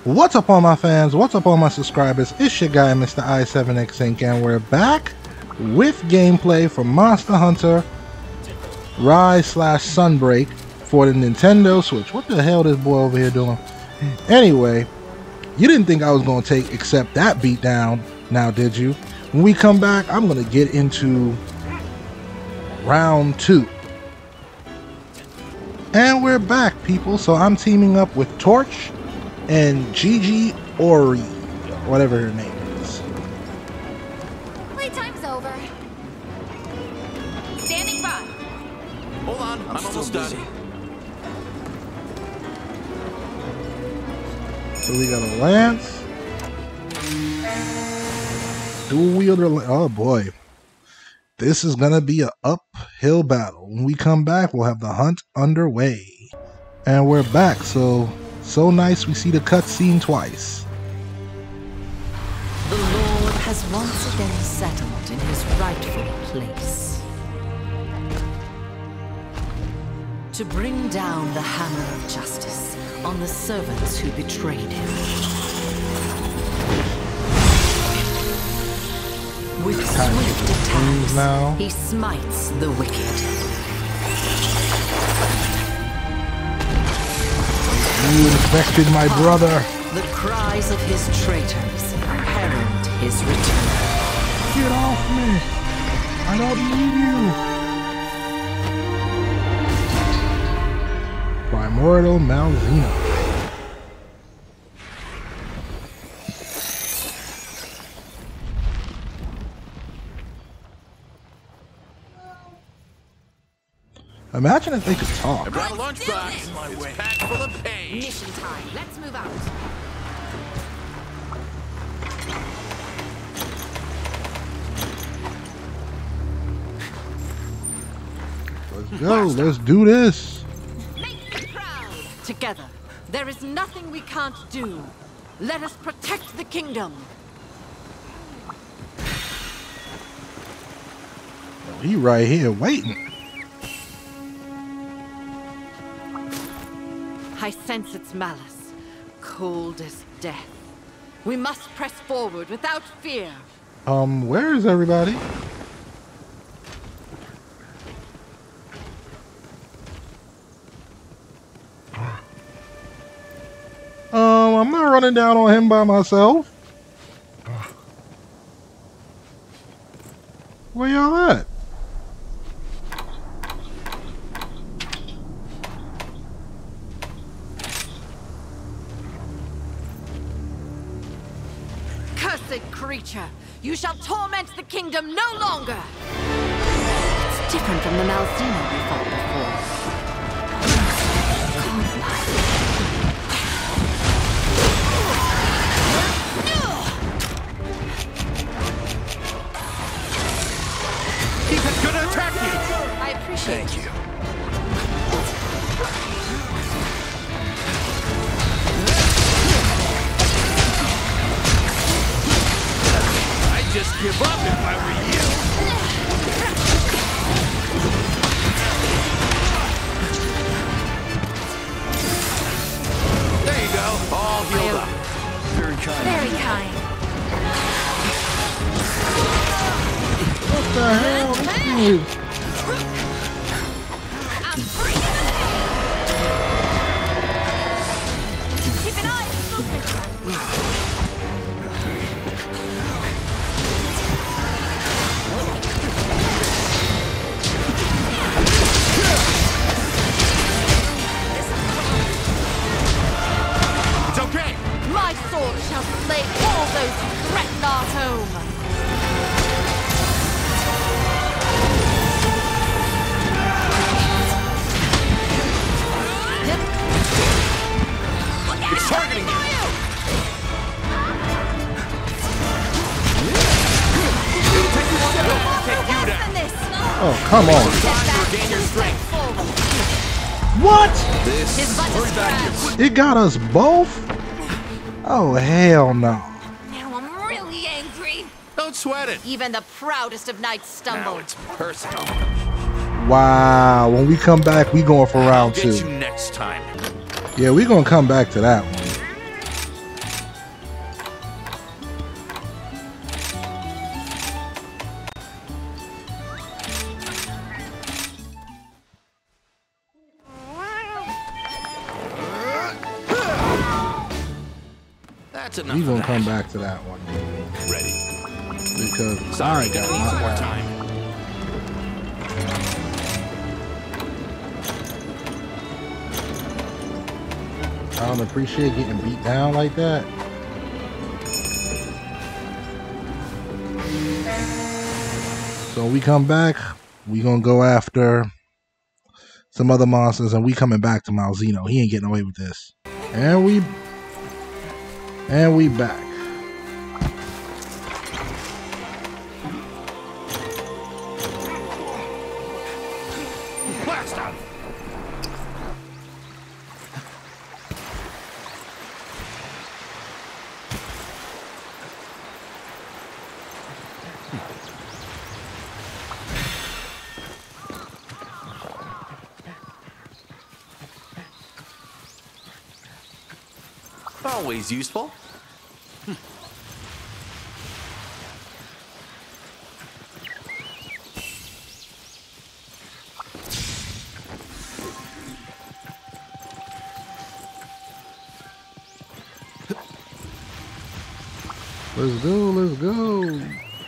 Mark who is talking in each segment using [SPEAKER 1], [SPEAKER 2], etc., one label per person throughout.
[SPEAKER 1] What's up all my fans, what's up all my subscribers, it's your guy Mr. I7X Inc. and we're back with gameplay from Monster Hunter Rise / Sunbreak for the Nintendo Switch. What the hell this boy over here doing? Anyway, you didn't think I was going to take except that beat down now, did you? When we come back, I'm going to get into round 2. And we're back, people. So I'm teaming up with Torch and Gigi Ori, whatever her name is.
[SPEAKER 2] Playtime's over. Standing by.
[SPEAKER 3] Hold on, I'm almost done.
[SPEAKER 1] So we got a lance, dual wielder. Oh boy, this is gonna be an uphill battle. When we come back, we'll have the hunt underway, and we're back. So nice we see the cutscene twice.
[SPEAKER 4] The Lord has once again settled in his rightful place. To bring down the hammer of justice on the servants who betrayed him. With swift attacks, he smites the wicked.
[SPEAKER 1] You infected my brother.
[SPEAKER 4] The cries of his traitors herald his return.
[SPEAKER 1] Get off me! I don't need you! Primordial Malzeno. Imagine if they could talk.
[SPEAKER 3] I brought a lunchbox. It's packed full of pain.
[SPEAKER 2] Mission time. Let's move out.
[SPEAKER 1] Let's go. Let's do this.
[SPEAKER 2] Make me proud.
[SPEAKER 4] Together, there is nothing we can't do. Let us protect the kingdom.
[SPEAKER 1] He right here waiting.
[SPEAKER 4] I sense its malice, cold as death. We must press forward without fear.
[SPEAKER 1] Where is everybody? I'm not running down on him by myself. Where y'all at?
[SPEAKER 4] Cursed creature, you shall torment the kingdom no longer. It's different from the Malzeno we fought before.
[SPEAKER 3] He's gonna attack you.
[SPEAKER 2] I appreciate it.
[SPEAKER 3] Thank you. I'd just give up if I were you. There you go. All healed up. Very kind.
[SPEAKER 2] Very kind.
[SPEAKER 1] What the hell? Dude.
[SPEAKER 2] I'm free. Keep an eye open.
[SPEAKER 3] It's okay.
[SPEAKER 4] My sword shall slay all those who threaten our home.
[SPEAKER 3] It's targeting you. It'll take you one to take you down.
[SPEAKER 1] Oh, come on.
[SPEAKER 3] Time to regain your strength.
[SPEAKER 1] What?
[SPEAKER 3] This. Hurry back.
[SPEAKER 1] It got us both? Oh, hell no.
[SPEAKER 2] Now I'm really angry.
[SPEAKER 3] Don't sweat it.
[SPEAKER 4] Even the proudest of knights stumble.
[SPEAKER 3] Now it's personal.
[SPEAKER 1] Wow. When we come back, we going for round 2.
[SPEAKER 3] I'll get you next time.
[SPEAKER 1] Yeah, we're gonna come back to that one.
[SPEAKER 3] That's enough.
[SPEAKER 1] We're gonna come back to that one.
[SPEAKER 3] Ready.
[SPEAKER 1] Because
[SPEAKER 3] Sorry,
[SPEAKER 1] I got
[SPEAKER 3] needs more
[SPEAKER 1] my
[SPEAKER 3] time.
[SPEAKER 1] I don't appreciate getting beat down like that. So when we come back, we gonna go after some other monsters, and we coming back to Malzeno. He ain't getting away with this. And we back.
[SPEAKER 3] Blast out. Always useful.
[SPEAKER 1] Let's go, let's go.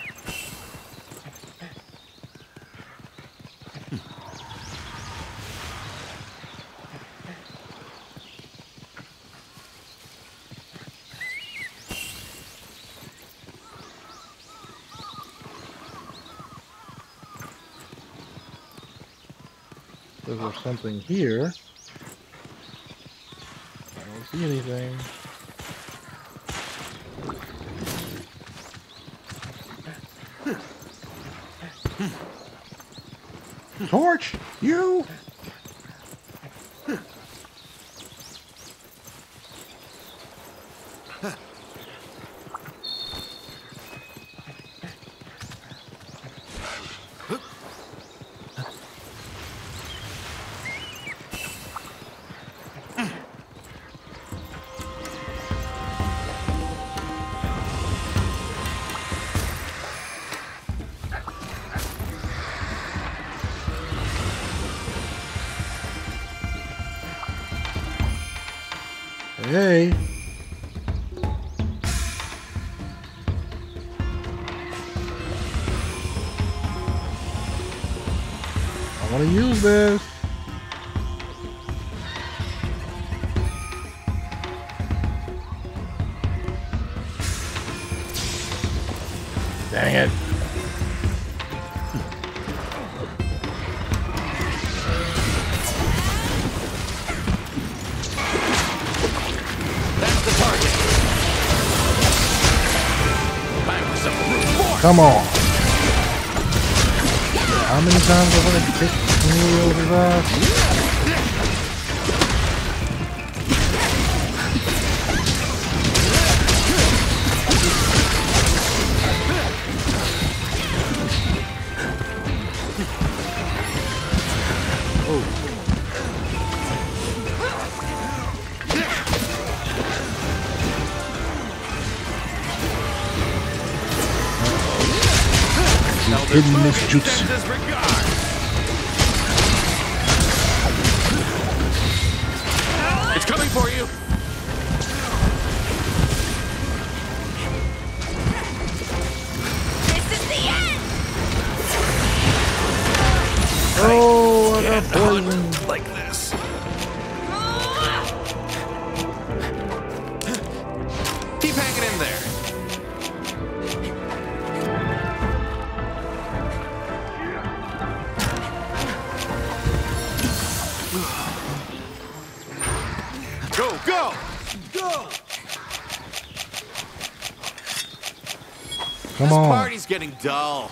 [SPEAKER 1] There's something here. I don't see anything. Torch, you! Hey. I want to use this. Dang it. Come on. How many times am I going to kick me over his ass? Hidden this jutsu.
[SPEAKER 3] It's coming for you.
[SPEAKER 2] This is the end.
[SPEAKER 1] Oh, I got poisoned.
[SPEAKER 3] Like this. Keep hanging in there. Go, go, go!
[SPEAKER 1] Come
[SPEAKER 3] This
[SPEAKER 1] on.
[SPEAKER 3] party's getting dull.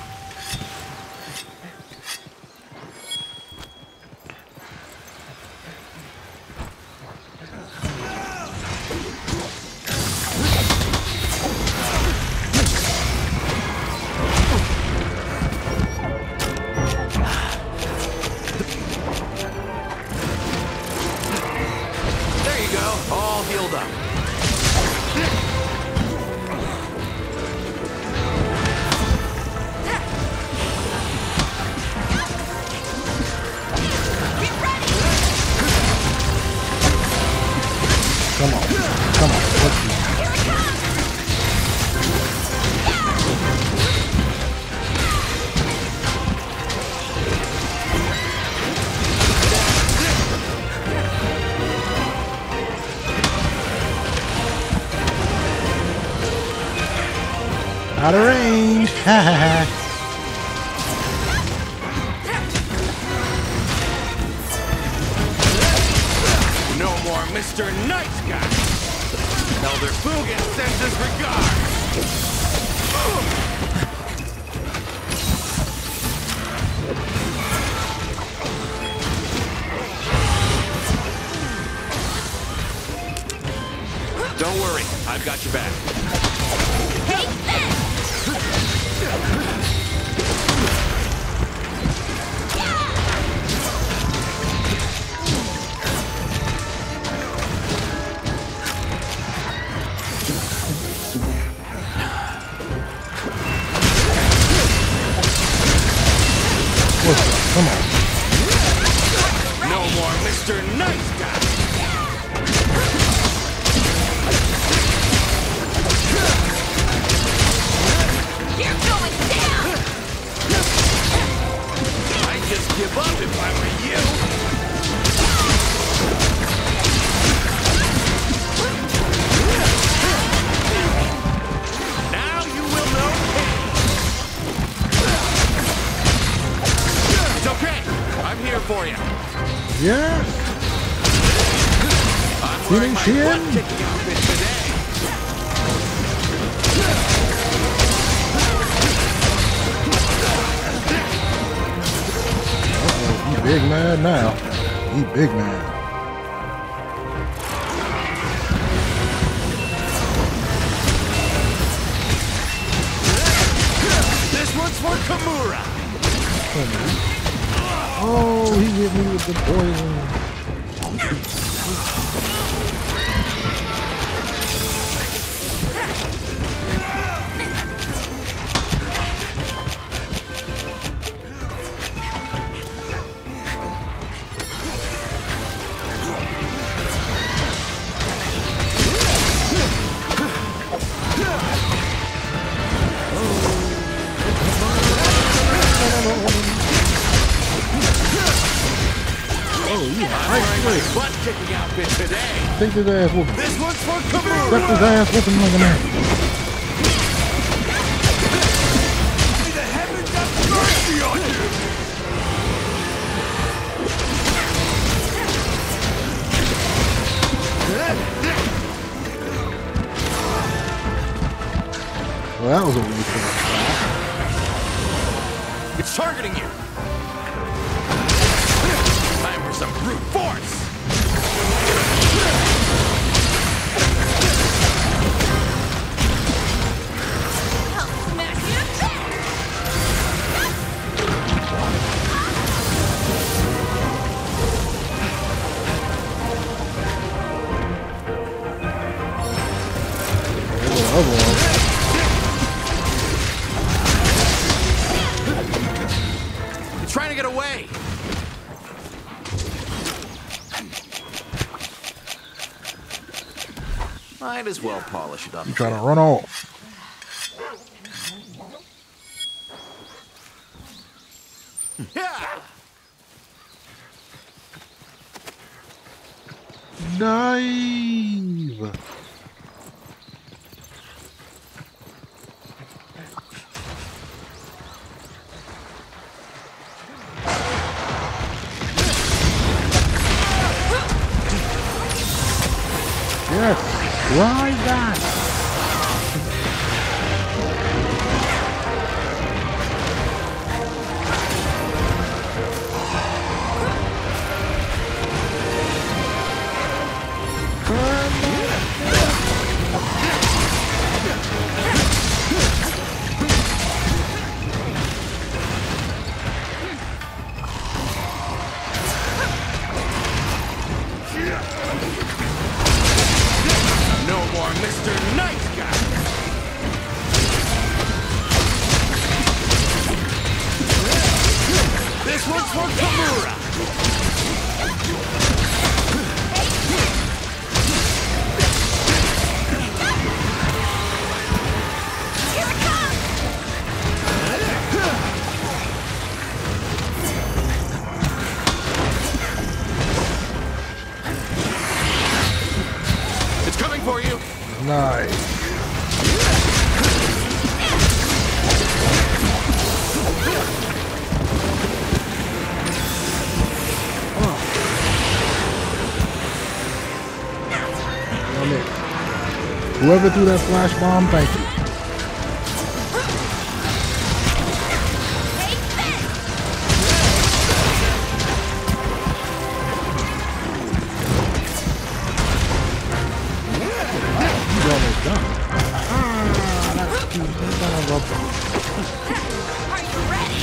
[SPEAKER 3] All healed up.
[SPEAKER 1] Come on. Come on. Let's see. Out of range. Ha ha ha.
[SPEAKER 3] No more Mr. Nice Guy. Elder Fugan sends his regard. Don't worry, I've got your back.
[SPEAKER 2] Take this!
[SPEAKER 1] What's up? Come on.
[SPEAKER 3] No more Mr. Nice Guy.
[SPEAKER 2] You're going down!
[SPEAKER 3] I'd just give up if I were you. Now you will know pain. It's okay. I'm here for you.
[SPEAKER 1] Yes.
[SPEAKER 3] I'm wearing my
[SPEAKER 1] Finish him.
[SPEAKER 3] butt-kicking outfit today.
[SPEAKER 1] He big mad now. He big mad.
[SPEAKER 3] This one's for Kimura.
[SPEAKER 1] Oh, he hit me with the poison.
[SPEAKER 3] Butt-kicking outfit today.
[SPEAKER 1] Take his ass whooping.
[SPEAKER 3] This one's for Kimura.
[SPEAKER 1] Step his ass whooping like a man.
[SPEAKER 3] May the heavens have mercy on you.
[SPEAKER 1] Well, that was a waste of
[SPEAKER 3] It's targeting you. Time for some brute force.
[SPEAKER 2] I'll smash you back!
[SPEAKER 3] You're trying to get away. Might as well polish it up.
[SPEAKER 1] You trying to run off.
[SPEAKER 3] Yeah.
[SPEAKER 1] Dive. Yes, ride that.
[SPEAKER 3] No more Mr. Nice Guy. This one's for Kimura. It's coming for you.
[SPEAKER 1] Nice. Whoever threw that flash bomb, thank you. He's almost done. That's too son of a...
[SPEAKER 2] Are you ready?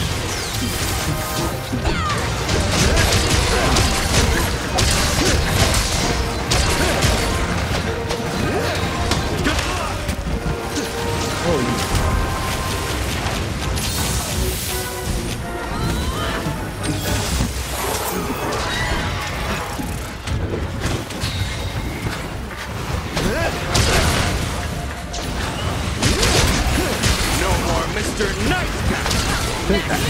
[SPEAKER 3] No more Mr. Nice Guy.
[SPEAKER 1] Take that.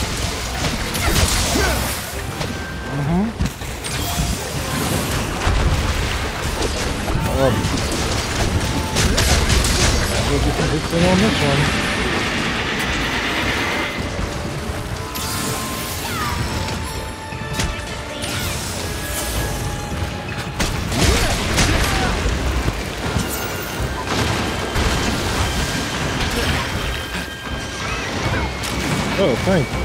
[SPEAKER 1] We'll get some hits in on this one. Oh, thank you.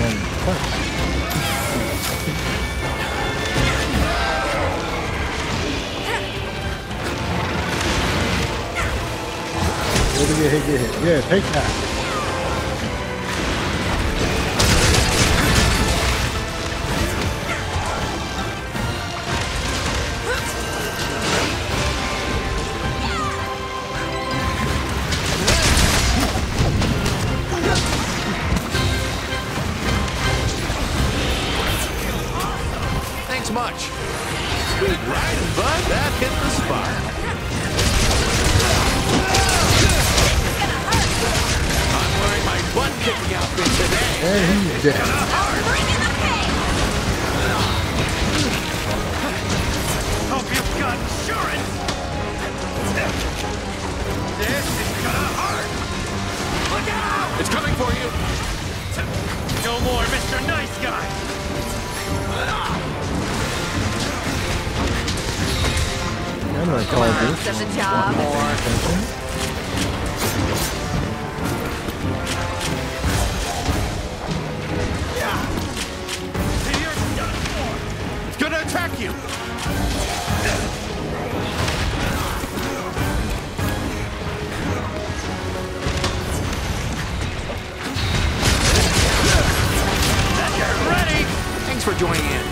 [SPEAKER 1] Get hit. Yeah, take that.
[SPEAKER 3] Thanks much. Sweet ride, bud. That hit the spot. I'm wearing my butt-kicking outfit today.
[SPEAKER 1] And he's dead.
[SPEAKER 2] Bring in the pain!
[SPEAKER 3] Hope you've got insurance. This is gonna hurt. Look out! It's coming for you. No more Mr. Nice Guy.
[SPEAKER 1] I'm gonna call this.
[SPEAKER 4] Most of the job.
[SPEAKER 3] It's gonna attack you. Get ready. Thanks for joining in.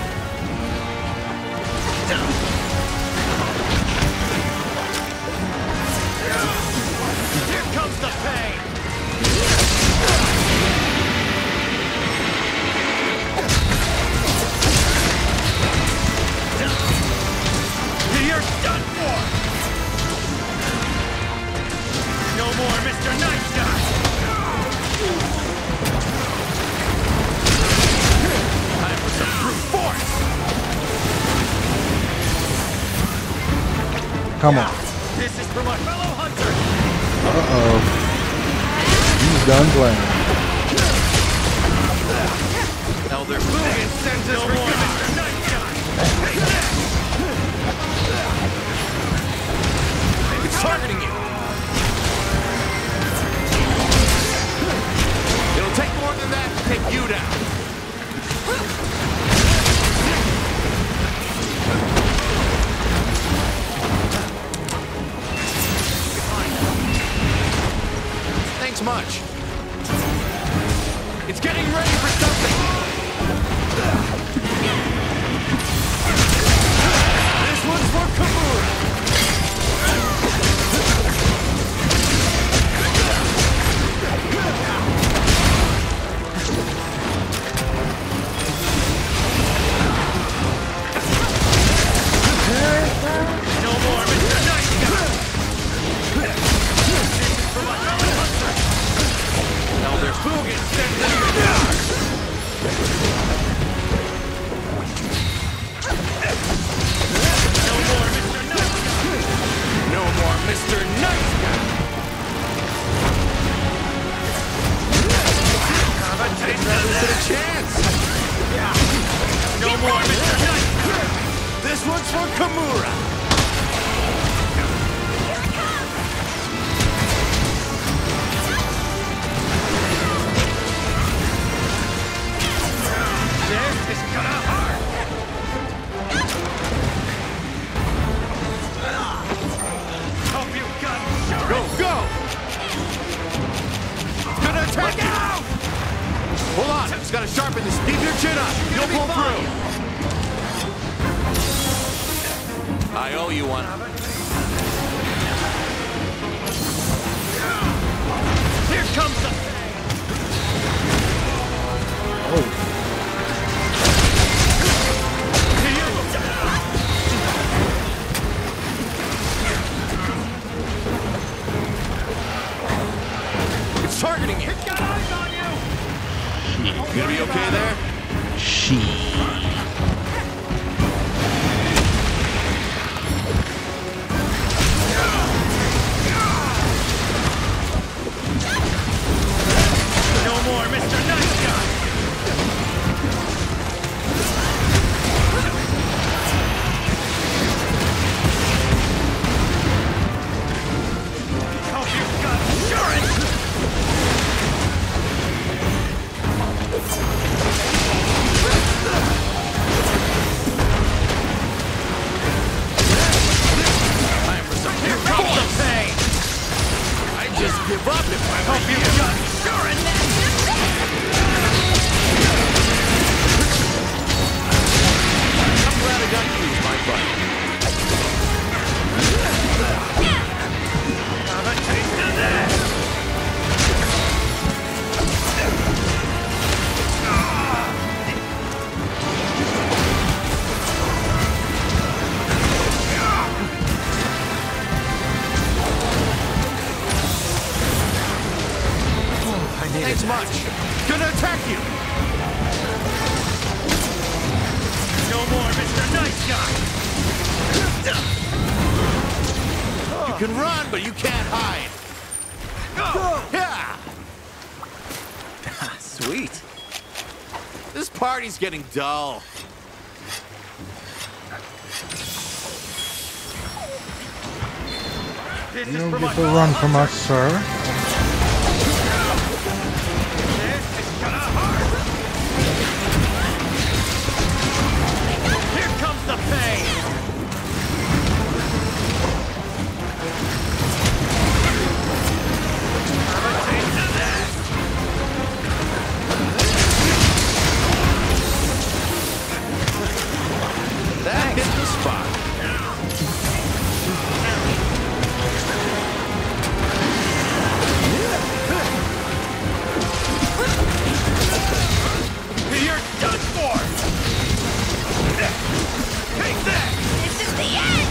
[SPEAKER 3] Here comes the pain. You're done for. No more Mr. Nice Guy. Time for some brute force.
[SPEAKER 1] Come on.
[SPEAKER 3] This is for my fellow hunter.
[SPEAKER 1] Uh-oh. He's done playing.
[SPEAKER 3] Elder Fugan sends us more Mr. Nice Guy. It's targeting you. It'll take more than that to take you down. Thanks much. It's getting ready for something. This one's for Kabura. No more Mr. Nice Guy. This is for my fellow hunter. Elder Fugan sends us the gotta sharpen this. Keep your chin up. You'll pull through. I owe you one. Here comes the... It's targeting you. It's got eyes on you. You gonna be okay there? No more, Mr. Nice Guy. Hope you've got insurance. Time for some here comes the pain. I just give up if I hope you've got insurance. I'm glad I got to use my buddy. Have a taste of that. Thanks much. Gonna attack you. No more, Mr. Nice Guy. You can run, but you can't hide. Yeah. Sweet. This party's getting dull.
[SPEAKER 1] You don't get to run from us, sir.
[SPEAKER 3] Here comes the pain. Have a taste of that. That hit the spot. You're done for! Take that!
[SPEAKER 2] This is the end!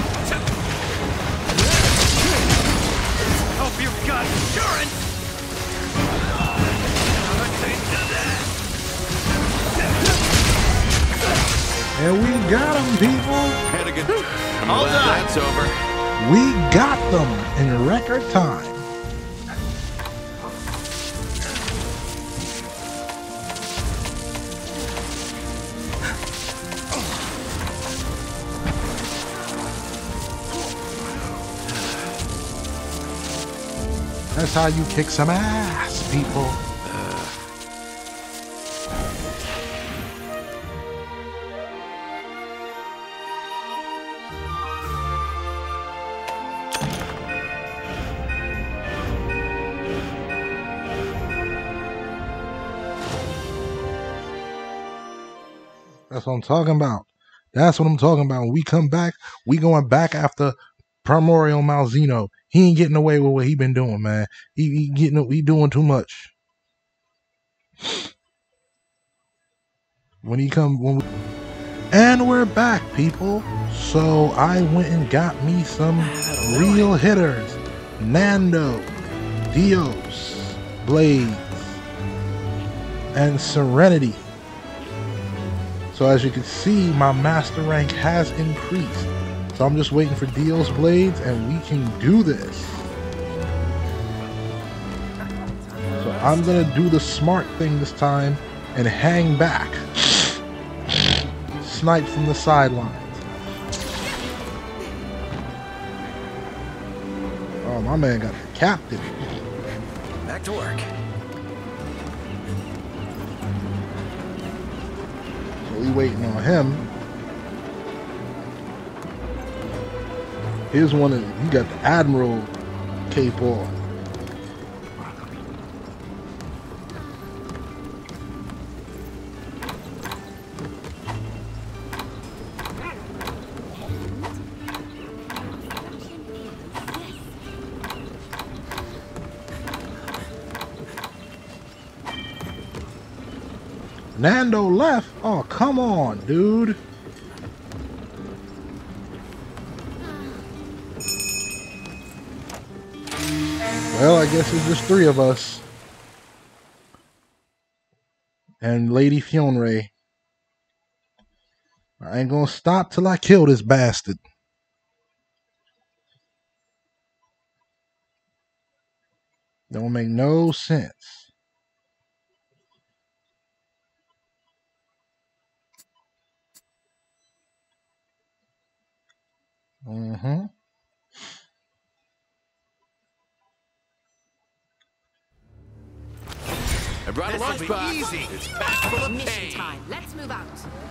[SPEAKER 3] Hope you've got insurance! Have a taste of that!
[SPEAKER 1] And we got them, people.
[SPEAKER 3] Hannigan, I'm glad that's over.
[SPEAKER 1] We got them in record time. That's how you kick some ass, people. That's what I'm talking about. That's what I'm talking about. When we come back, we going back after Primordial Malzeno. He ain't getting away with what he been doing, man. He doing too much. And we're back, people. So I went and got me some real hitters. Nando, Dios, Blades, and Serenity. So as you can see, my master rank has increased. So I'm just waiting for Dios Blades and we can do this. So I'm gonna do the smart thing this time and hang back. Snipe from the sidelines. Oh, my man got the captain.
[SPEAKER 3] Back to work.
[SPEAKER 1] So we waiting on him. Here's one of he got the Admiral cape on. Nando left? Oh, come on, dude. Well, I guess it's just 3 of us. And Lady Fionre. I ain't gonna stop till I kill this bastard. Don't make no sense. Mm-hmm.
[SPEAKER 3] I brought a lunchbox.
[SPEAKER 4] Easy.
[SPEAKER 3] It's packed full of
[SPEAKER 4] Mission
[SPEAKER 3] pain.
[SPEAKER 4] time. Let's move out.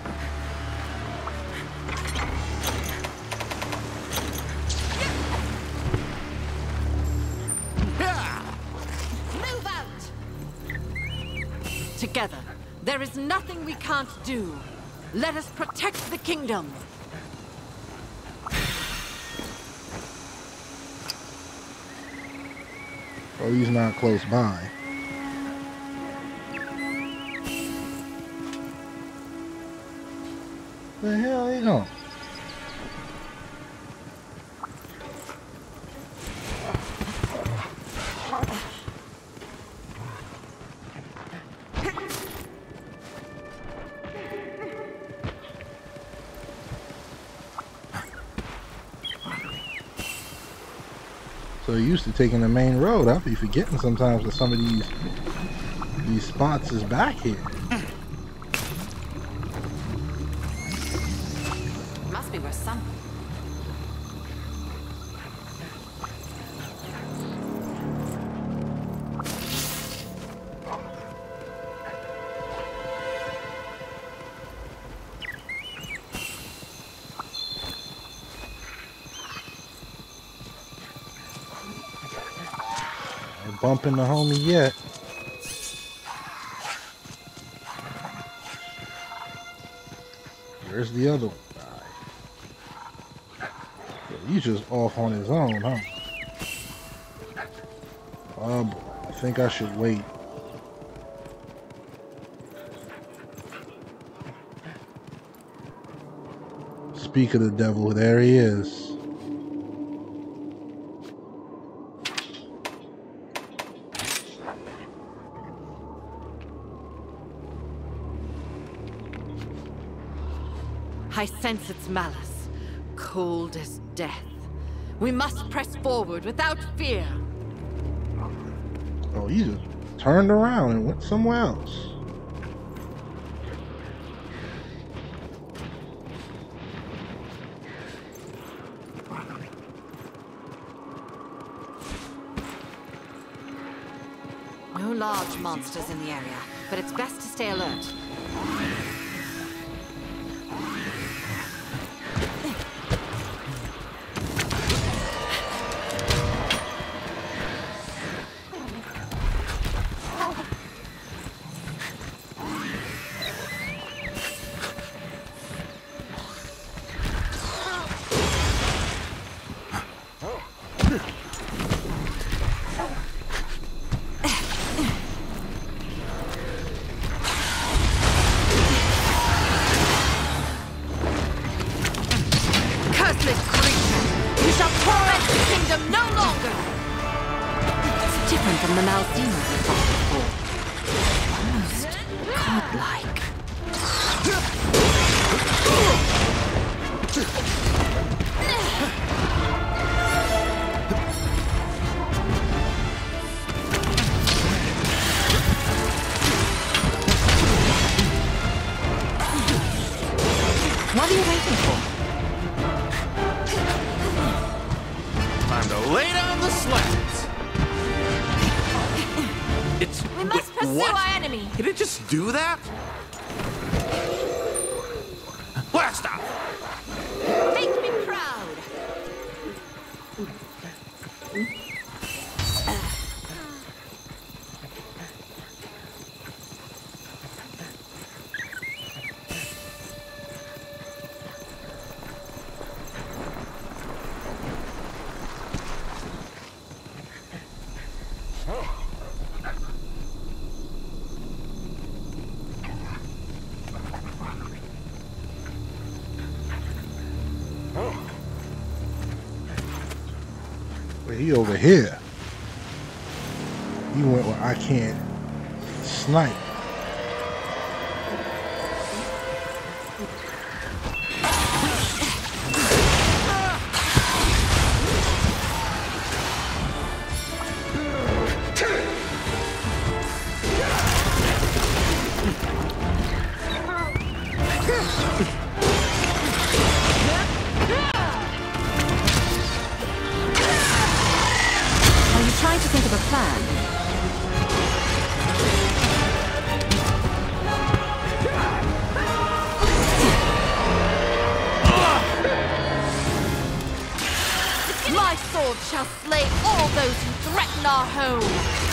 [SPEAKER 4] Move out. Together, there is nothing we can't do. Let us protect the kingdom.
[SPEAKER 1] Oh, he's not close by. The hell they going? So used to taking the main road. I'll be forgetting sometimes that some of these spots is back here.
[SPEAKER 4] Must be where some.
[SPEAKER 1] Bumping the homie yet. Where's the other guy? He's just off on his own, huh? Oh boy, I think I should wait. Speak of the devil, there he is.
[SPEAKER 4] I sense its malice, cold as death. We must press forward without fear.
[SPEAKER 1] Oh, he just turned around and went somewhere else.
[SPEAKER 4] No large monsters in the area, but it's best to stay alert. Different from the Malzeno we fought before. Almost godlike. What are you waiting for?
[SPEAKER 3] Time to lay down the sleds.
[SPEAKER 2] We must pursue
[SPEAKER 3] what?
[SPEAKER 2] our enemy.
[SPEAKER 3] Can it just do that? Blast off!
[SPEAKER 2] Make me proud.
[SPEAKER 1] Wait, he over here. He went where I can't snipe.
[SPEAKER 4] Trying to think of a plan. My sword shall slay all those who threaten our home.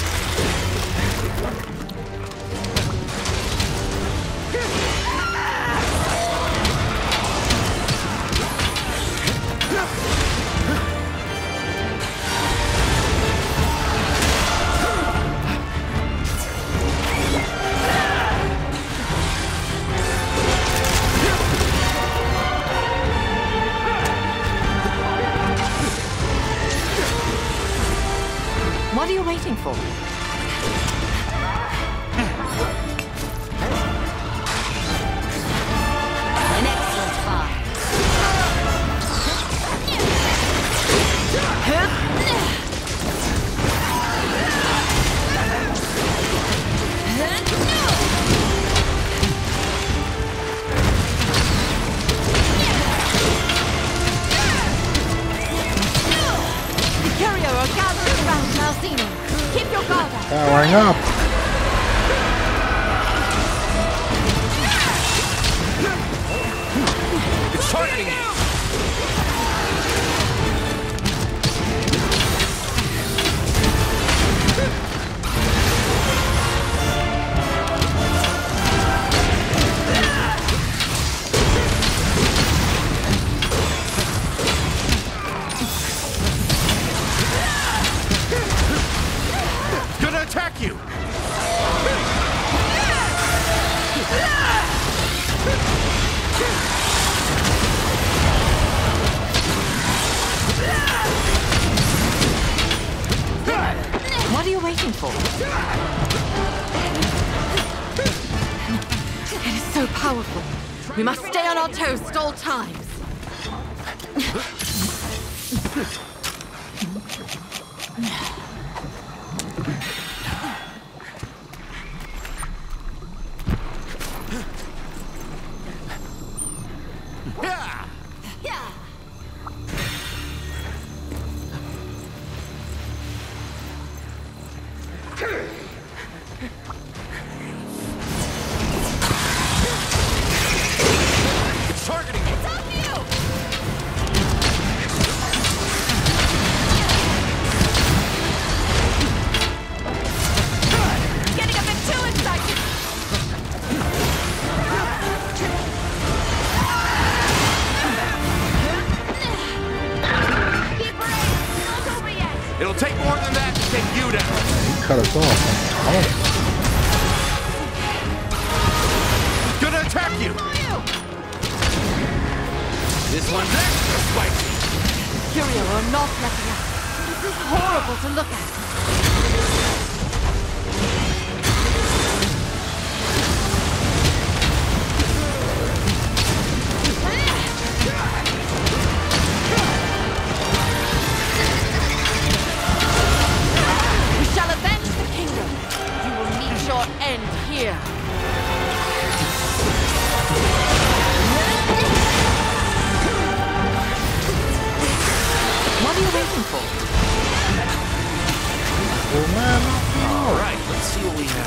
[SPEAKER 4] What are you waiting for? An excellent fight. Curio are gathering around Malzeno. Keep your guard up.
[SPEAKER 1] Powering up.
[SPEAKER 3] It's targeting you! Gonna attack you!
[SPEAKER 4] What are you waiting for? It is so powerful. We must stay on our toes at all times.
[SPEAKER 3] It's targeting you!
[SPEAKER 4] Getting a bit too excited. Be brave. It's not over yet.
[SPEAKER 3] It'll take more than that to take you down!
[SPEAKER 1] He cut us off. Oh.
[SPEAKER 3] Gonna attack you! This one's extra spicy!
[SPEAKER 4] Curio are not letting up. This is horrible to look at. We shall avenge the kingdom. You will meet your end here. What are you waiting for?
[SPEAKER 1] Oh man.
[SPEAKER 3] All right, let's see what we have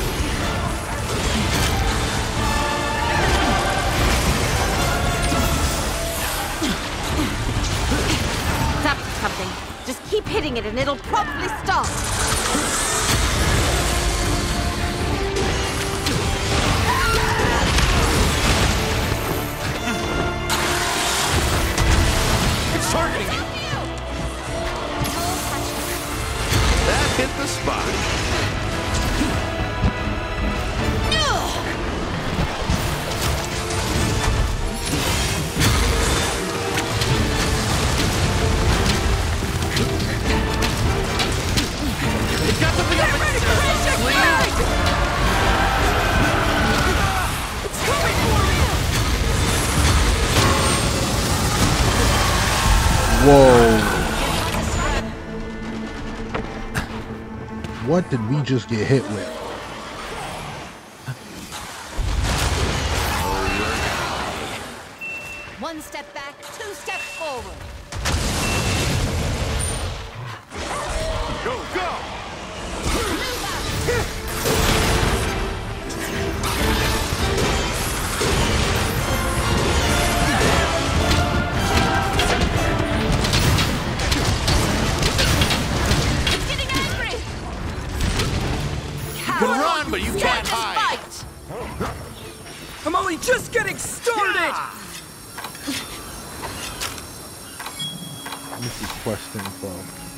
[SPEAKER 4] That's something. Just keep hitting it and it'll probably stop.
[SPEAKER 3] It's targeting you! That hit the spot.
[SPEAKER 1] Whoa. What did we just get hit with?
[SPEAKER 4] One step back, two steps forward.
[SPEAKER 3] Go, go!
[SPEAKER 4] It's getting angry!
[SPEAKER 3] You can run, but you can't hide.
[SPEAKER 4] Fight!
[SPEAKER 5] I'm only just getting started!
[SPEAKER 1] This is quest info.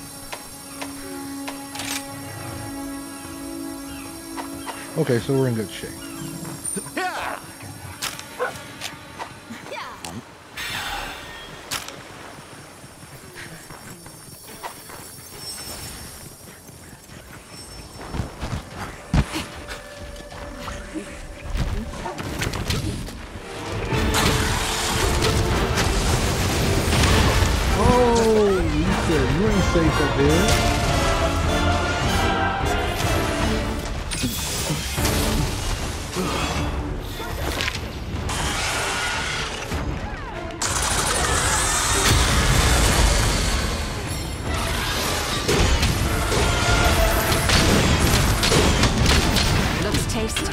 [SPEAKER 1] Okay, so we're in good shape.
[SPEAKER 3] Yeah.
[SPEAKER 1] Oh, Lisa, you ain't safe up there.
[SPEAKER 4] Looks tasty.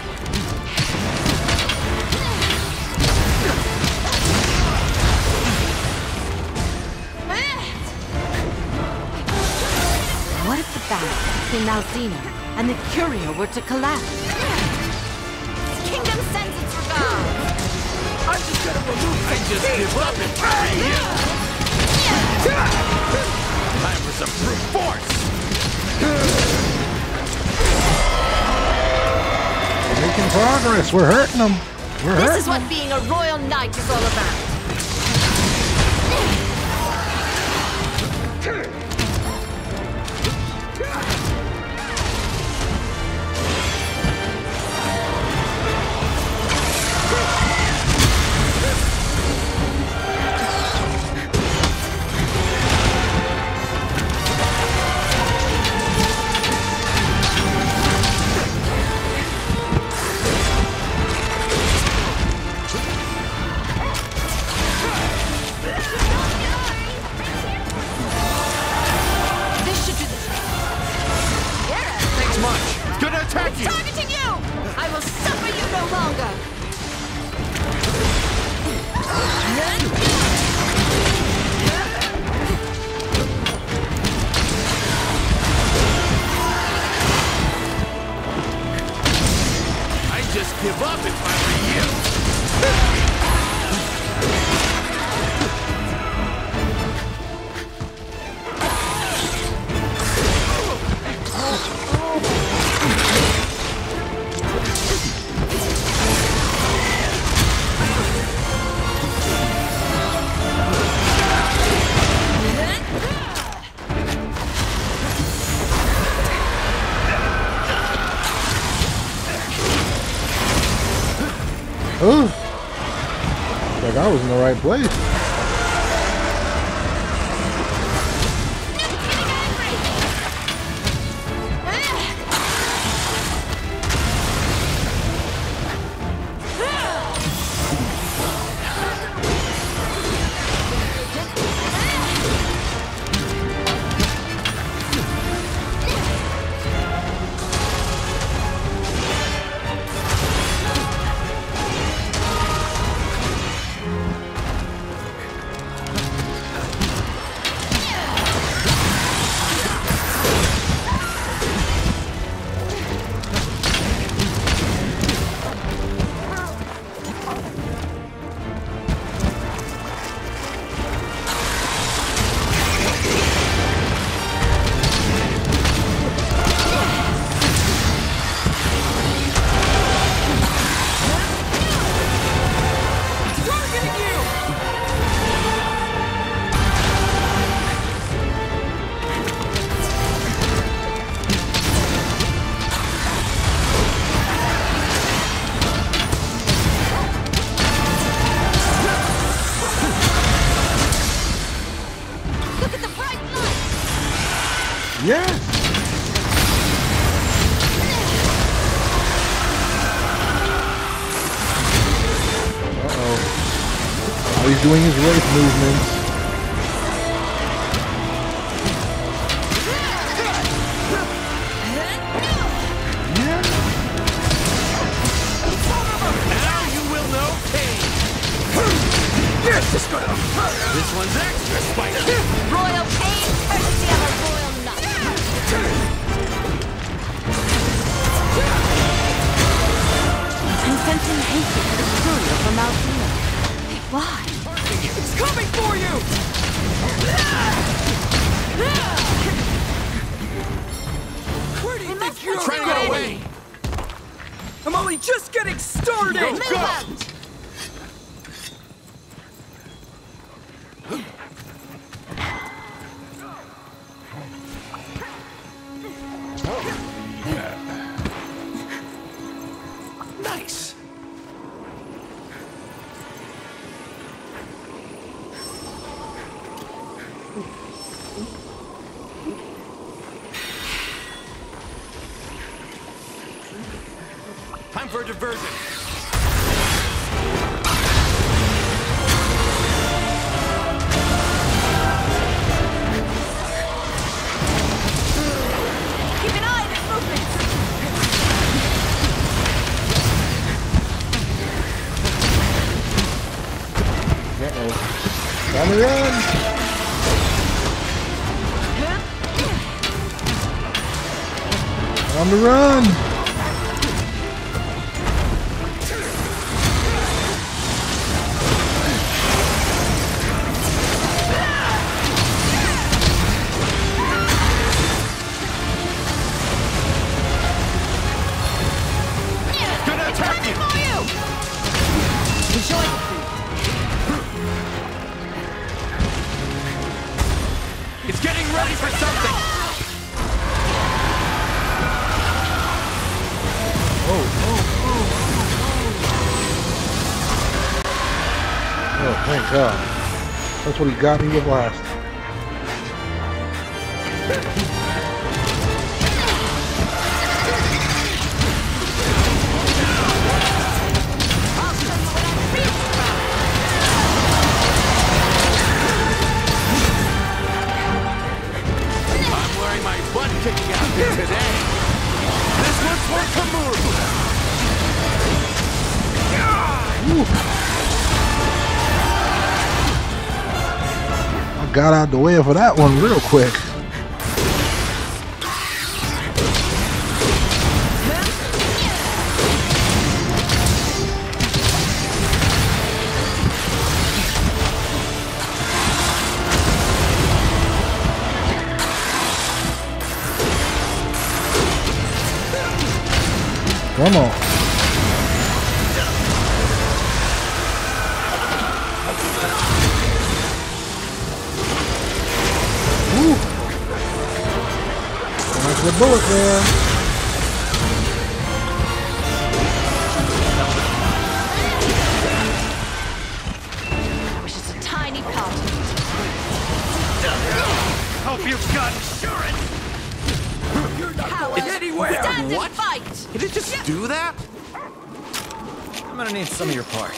[SPEAKER 4] What if the battle between Malzeno and the Curio were to collapse? Kingdom sends its regards!
[SPEAKER 5] I'm just gonna remove
[SPEAKER 3] I just give up and time for some brute force!
[SPEAKER 1] We're making progress. We're hurting them. We're
[SPEAKER 4] This
[SPEAKER 1] hurting
[SPEAKER 4] is what being a royal knight is all about. This should do the trick.
[SPEAKER 3] Thanks much! It's gonna attack you!
[SPEAKER 4] Targeting you! I will suffer you no longer!
[SPEAKER 3] I'd just give up if I were you!
[SPEAKER 1] Ooh. Like I was in the right place. Yes! Uh-oh. Oh, he's doing his wraith movements.
[SPEAKER 3] This one's extra spicy.
[SPEAKER 2] Royal pain, courtesy of a royal nut.
[SPEAKER 4] I'm sensing hatred for the courier from Malzeno. Why?
[SPEAKER 5] It's coming for you! Where do you think you're
[SPEAKER 3] Trying to get away.
[SPEAKER 5] I'm only just getting started!
[SPEAKER 2] Move out!
[SPEAKER 3] Nice. Time for a diversion.
[SPEAKER 2] Keep an eye on his movements.
[SPEAKER 1] Uh-oh. Time to run! Time to run!
[SPEAKER 3] Gonna attack you.
[SPEAKER 4] Enjoy the food.
[SPEAKER 3] It's getting ready for something.
[SPEAKER 1] Oh, thank God. That's what he got me with last.
[SPEAKER 3] I'm wearing my butt kicking outfit today. This one's for Kamuru.
[SPEAKER 1] I got out the way for that one real quick. Come on. Woo. Nice little bullet there.
[SPEAKER 2] I wish it's a tiny part.
[SPEAKER 3] Hope you've got insurance.
[SPEAKER 2] Coward.
[SPEAKER 5] anywhere.
[SPEAKER 2] Stand
[SPEAKER 3] What?
[SPEAKER 2] and fight.
[SPEAKER 3] Did it just do that? I'm gonna need some of your parts.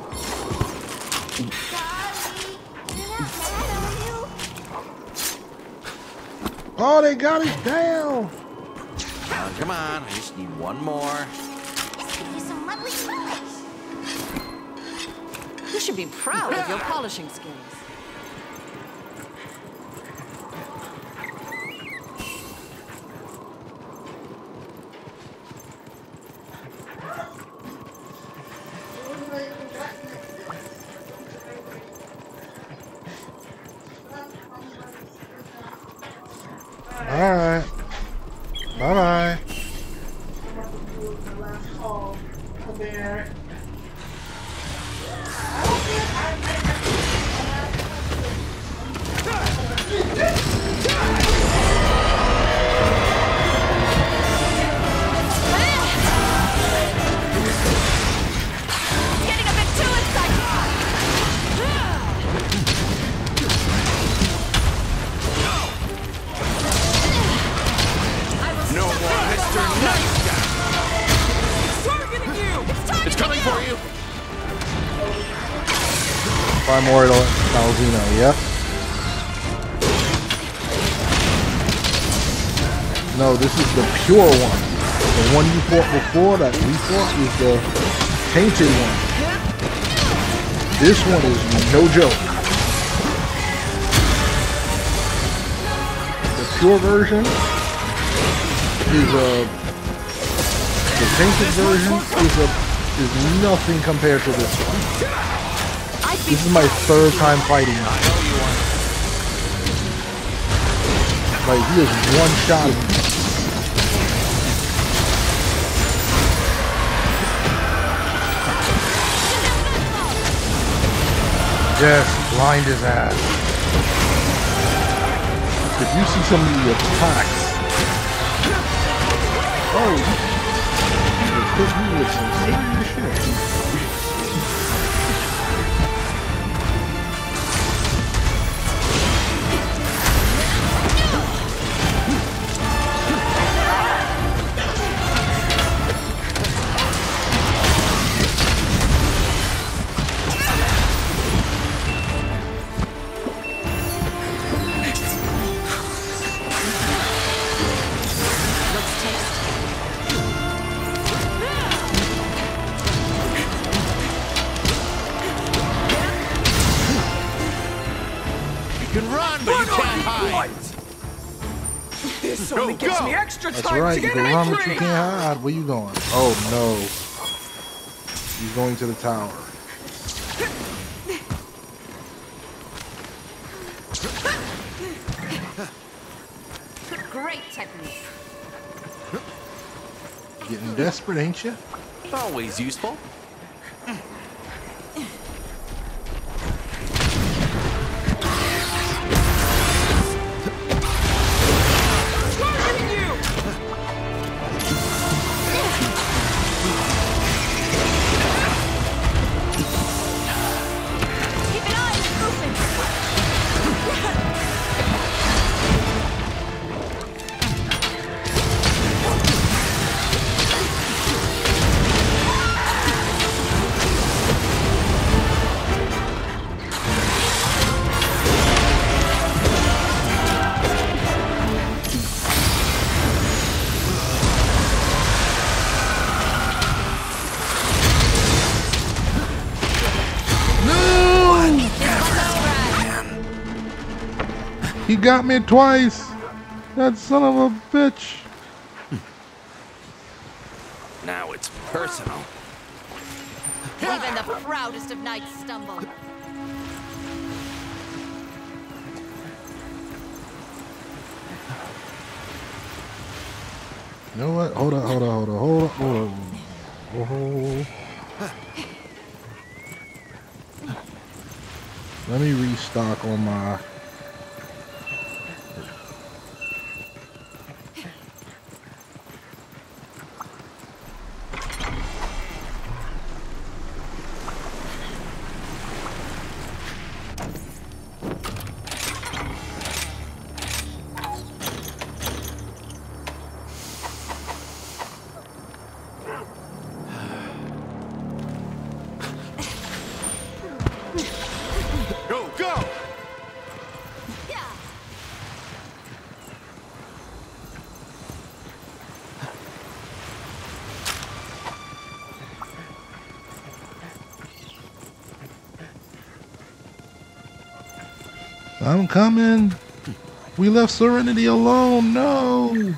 [SPEAKER 1] Oh, they got it down.
[SPEAKER 3] Come on, I just need one more.
[SPEAKER 4] You should be proud of your polishing skills.
[SPEAKER 1] Alright. Bye-bye.
[SPEAKER 2] Getting a bit too excited. longer.
[SPEAKER 3] Nice guy.
[SPEAKER 5] Targeting you!
[SPEAKER 3] It's coming for you.
[SPEAKER 1] Primordial Malzeno, yep. No, this is the pure one. The one you fought before that we fought is the tainted one. This one is no joke. The pure version is the tainted version is nothing compared to this one. This is my third time fighting him. Like, he is one-shotting me. Yes, blind his ass. If you see some of the attacks, oh, you hit me with some serious shit.
[SPEAKER 3] You can run, but you can't hide.
[SPEAKER 5] This only gives me extra
[SPEAKER 1] That's
[SPEAKER 5] time
[SPEAKER 1] right,
[SPEAKER 5] to
[SPEAKER 1] you
[SPEAKER 5] get
[SPEAKER 1] can run but you
[SPEAKER 5] angry!
[SPEAKER 1] can't hide. Where you going? Oh no. He's going to the tower.
[SPEAKER 4] Great technique.
[SPEAKER 1] Getting desperate, ain't you?
[SPEAKER 3] Always useful.
[SPEAKER 5] Targeting you!
[SPEAKER 2] Keep an eye on his movements.
[SPEAKER 1] He got me twice. That son of a bitch.
[SPEAKER 3] Now it's personal.
[SPEAKER 2] Even the proudest of knights stumble.
[SPEAKER 1] You know what? Hold on. Oh. Let me restock on my...
[SPEAKER 3] Go!
[SPEAKER 1] I'm coming. We left Serenity alone. No.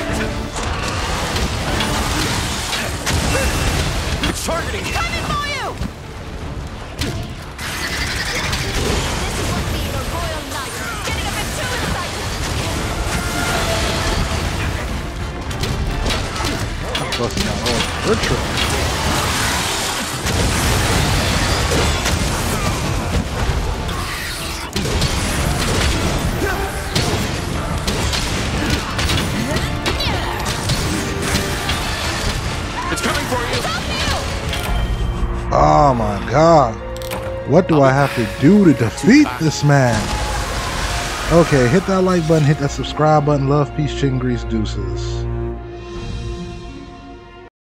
[SPEAKER 3] It's targeting you.
[SPEAKER 2] Coming for you!
[SPEAKER 1] We're tripping.
[SPEAKER 3] It's coming for you.
[SPEAKER 1] Oh my god. What do I have to do to defeat this man? Okay, hit that like button, hit that subscribe button. Love, peace, chin, grease, deuces.